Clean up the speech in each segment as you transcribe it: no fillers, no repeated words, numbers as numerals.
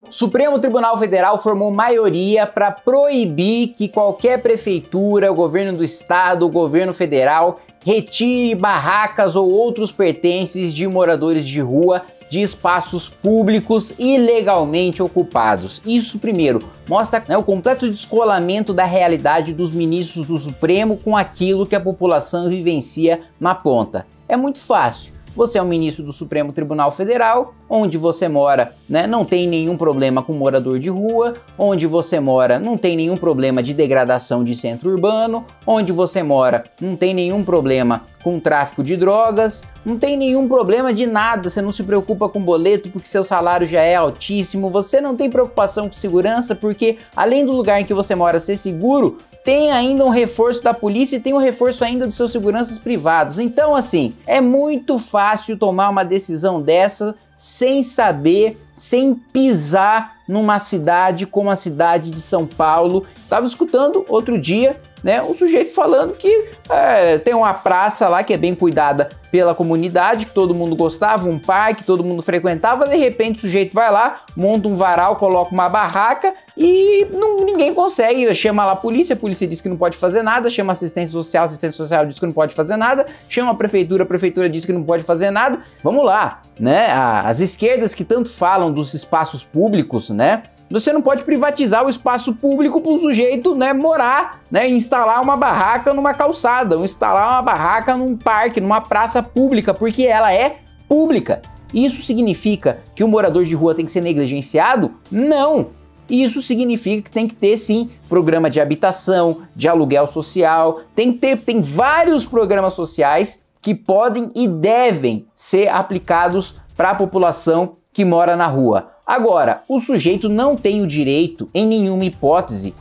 Supremo Tribunal Federal formou maioria para proibir que qualquer prefeitura, o governo do estado, o governo federal retire barracas ou outros pertences de moradores de rua de espaços públicos ilegalmente ocupados. Isso, primeiro, mostra o completo descolamento da realidade dos ministros do Supremo com aquilo que a população vivencia na ponta. É muito fácil. Você é um ministro do Supremo Tribunal Federal, onde você mora, não tem nenhum problema com morador de rua, onde você mora não tem nenhum problema de degradação de centro urbano, onde você mora não tem nenhum problema com tráfico de drogas, não tem nenhum problema de nada, você não se preocupa com boleto porque seu salário já é altíssimo, você não tem preocupação com segurança porque além do lugar em que você mora ser seguro, tem ainda um reforço da polícia e tem um reforço ainda dos seus seguranças privados. Então, assim, é muito fácil tomar uma decisão dessa sem saber, sem pisar numa cidade como a cidade de São Paulo. Tava escutando outro dia, um sujeito falando que tem uma praça lá que é bem cuidada pela comunidade, que todo mundo gostava, um parque, todo mundo frequentava, de repente o sujeito vai lá, monta um varal, coloca uma barraca e ninguém consegue, chama lá a polícia diz que não pode fazer nada, chama a assistência social diz que não pode fazer nada, chama a prefeitura diz que não pode fazer nada. Vamos lá, as esquerdas que tanto falam dos espaços públicos, você não pode privatizar o espaço público para o sujeito morar, instalar uma barraca numa calçada, ou instalar uma barraca num parque, numa praça pública, porque ela é pública. Isso significa que o morador de rua tem que ser negligenciado? Não! Isso significa que tem que ter, sim, programa de habitação, de aluguel social, tem vários programas sociais que podem e devem ser aplicados para a população que mora na rua. Agora, o sujeito não tem o direito, em nenhuma hipótese,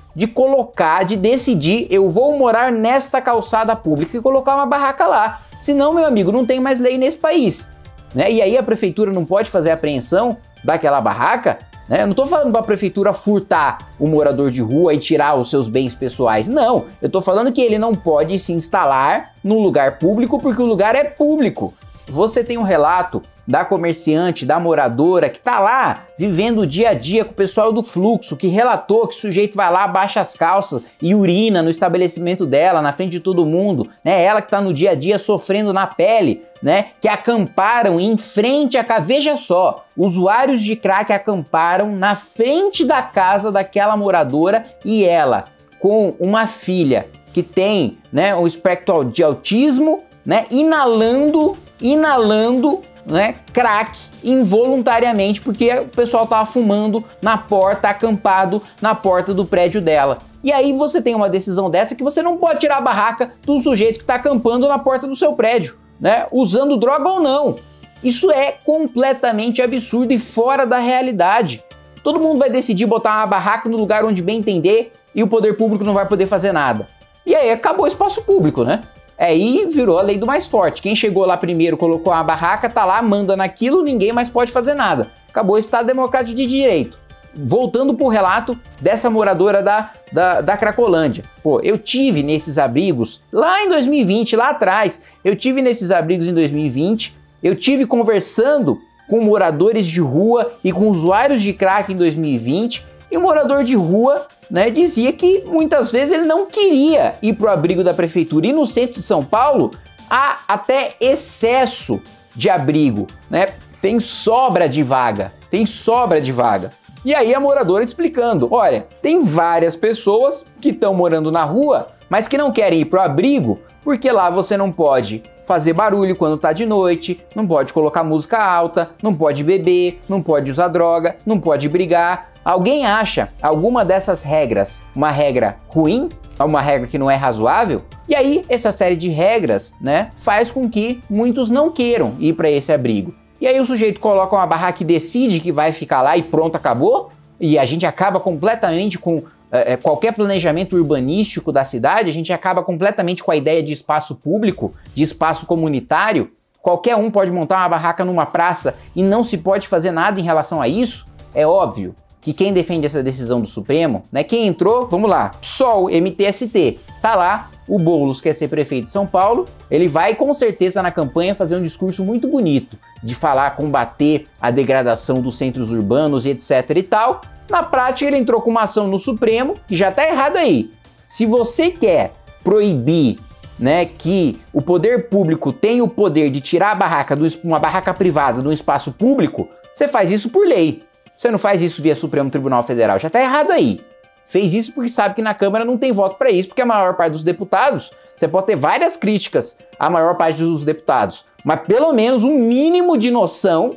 de decidir, eu vou morar nesta calçada pública e colocar uma barraca lá. Senão, meu amigo, não tem mais lei nesse país. E aí a prefeitura não pode fazer apreensão daquela barraca? Eu não estou falando para a prefeitura furtar o morador de rua e tirar os seus bens pessoais. Não, eu estou falando que ele não pode se instalar num lugar público porque o lugar é público. Você tem um relato da comerciante, da moradora, que tá lá vivendo o dia a dia com o pessoal do fluxo, que relatou que o sujeito vai lá, baixa as calças e urina no estabelecimento dela, na frente de todo mundo, Ela que tá no dia a dia sofrendo na pele, Que acamparam em frente à casa. Veja só, usuários de crack acamparam na frente da casa daquela moradora e ela, com uma filha que tem, um espectro de autismo, inalando crack involuntariamente porque o pessoal tava fumando na porta, acampado na porta do prédio dela. E aí você tem uma decisão dessa que você não pode tirar a barraca do sujeito que tá acampando na porta do seu prédio, usando droga ou não. Isso é completamente absurdo e fora da realidade. Todo mundo vai decidir botar uma barraca no lugar onde bem entender e o poder público não vai poder fazer nada. E aí acabou o espaço público, Aí virou a lei do mais forte. Quem chegou lá primeiro, colocou uma barraca, tá lá, manda naquilo, ninguém mais pode fazer nada. Acabou o Estado Democrático de Direito. Voltando pro relato dessa moradora da Cracolândia. Eu tive nesses abrigos lá em 2020, lá atrás. Eu tive nesses abrigos em 2020. Eu tive conversando com moradores de rua e com usuários de crack em 2020. E o morador de rua dizia que muitas vezes ele não queria ir para o abrigo da prefeitura. E no centro de São Paulo há até excesso de abrigo, Tem sobra de vaga. E aí a moradora explicando, olha, tem várias pessoas que estão morando na rua, mas que não querem ir para o abrigo porque lá você não pode fazer barulho quando tá de noite, não pode colocar música alta, não pode beber, não pode usar droga, não pode brigar. Alguém acha alguma dessas regras uma regra ruim? Uma regra que não é razoável? E aí, essa série de regras, faz com que muitos não queiram ir para esse abrigo. E aí o sujeito coloca uma barraca e decide que vai ficar lá e pronto, acabou? E a gente acaba completamente com qualquer planejamento urbanístico da cidade, a gente acaba completamente com a ideia de espaço público, de espaço comunitário. Qualquer um pode montar uma barraca numa praça e não se pode fazer nada em relação a isso? É óbvio que quem defende essa decisão do Supremo, né, quem entrou, vamos lá, PSOL, MTST, tá lá, o Boulos quer ser prefeito de São Paulo, ele vai com certeza na campanha fazer um discurso muito bonito, de falar, combater a degradação dos centros urbanos e etc e tal. Na prática ele entrou com uma ação no Supremo, que já tá errado aí. Se você quer proibir, né, que o poder público tem o poder de tirar a barraca, uma barraca privada de um espaço público, você faz isso por lei. Você não faz isso via Supremo Tribunal Federal, já tá errado aí. Fez isso porque sabe que na Câmara não tem voto para isso, porque a maior parte dos deputados, você pode ter várias críticas à maior parte dos deputados, mas pelo menos um mínimo de noção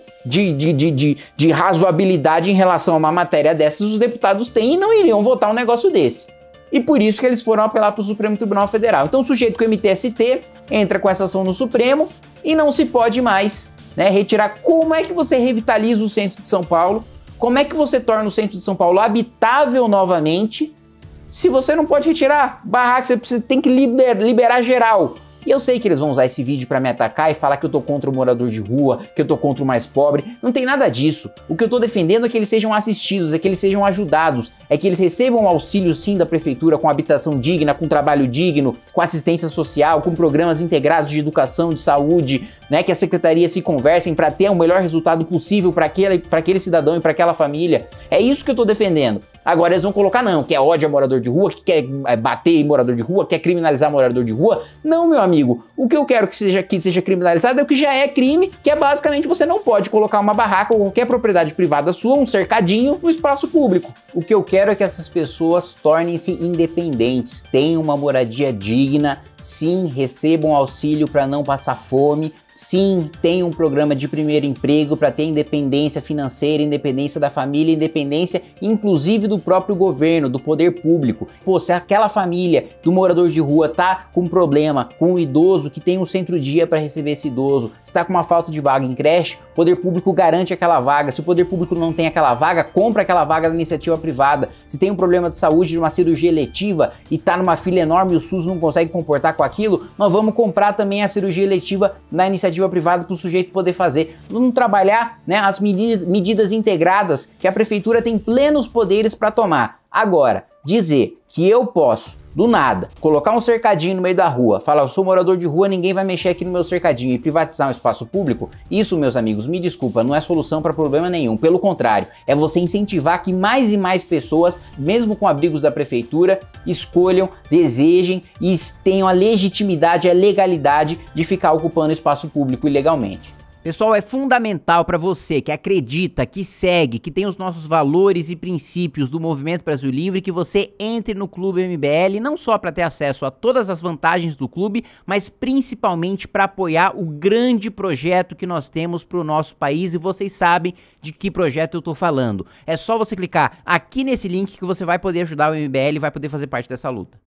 de razoabilidade em relação a uma matéria dessas os deputados têm e não iriam votar um negócio desse. E por isso que eles foram apelar para o Supremo Tribunal Federal. Então o sujeito com o MTST entra com essa ação no Supremo e não se pode mais, né, retirar. Como é que você revitaliza o centro de São Paulo? Como é que você torna o centro de São Paulo habitável novamente se você não pode retirar barracas? Você tem que liberar geral. E eu sei que eles vão usar esse vídeo para me atacar e falar que eu tô contra o morador de rua, que eu tô contra o mais pobre. Não tem nada disso. O que eu tô defendendo é que eles sejam assistidos, é que eles sejam ajudados, é que eles recebam auxílio sim da prefeitura com habitação digna, com trabalho digno, com assistência social, com programas integrados de educação, de saúde, né, que as secretarias se conversem para ter o melhor resultado possível para aquele cidadão e para aquela família. É isso que eu tô defendendo. Agora eles vão colocar não, que é ódio a morador de rua, que quer bater em morador de rua, quer criminalizar morador de rua. Não, meu amigo, o que eu quero que seja criminalizado é o que já é crime, que é basicamente você não pode colocar uma barraca ou qualquer propriedade privada sua, um cercadinho, no espaço público. O que eu quero é que essas pessoas tornem-se independentes, tenham uma moradia digna, sim, recebam auxílio para não passar fome, sim, tenham um programa de primeiro emprego para ter independência financeira, independência da família, independência inclusive do próprio governo, do poder público. Pô, se aquela família do morador de rua tá com um problema, com um idoso que tem um centro-dia para receber esse idoso, está com uma falta de vaga em creche, o poder público garante aquela vaga. Se o poder público não tem aquela vaga, compra aquela vaga da iniciativa privada. Se tem um problema de saúde, de uma cirurgia eletiva e tá numa fila enorme e o SUS não consegue comportar com aquilo, nós vamos comprar também a cirurgia eletiva na iniciativa privada para o sujeito poder fazer. Vamos trabalhar, né, as medidas integradas que a prefeitura tem plenos poderes para tomar. Agora, dizer que eu posso, do nada, colocar um cercadinho no meio da rua, falar eu sou morador de rua, ninguém vai mexer aqui no meu cercadinho e privatizar um espaço público, isso, meus amigos, me desculpa, não é solução para problema nenhum. Pelo contrário, é você incentivar que mais e mais pessoas, mesmo com abrigos da prefeitura, escolham, desejem e tenham a legitimidade, a legalidade de ficar ocupando espaço público ilegalmente. Pessoal, é fundamental para você que acredita, que segue, que tem os nossos valores e princípios do Movimento Brasil Livre, que você entre no Clube MBL, não só para ter acesso a todas as vantagens do clube, mas principalmente para apoiar o grande projeto que nós temos para o nosso país, e vocês sabem de que projeto eu tô falando. É só você clicar aqui nesse link que você vai poder ajudar o MBL e vai poder fazer parte dessa luta.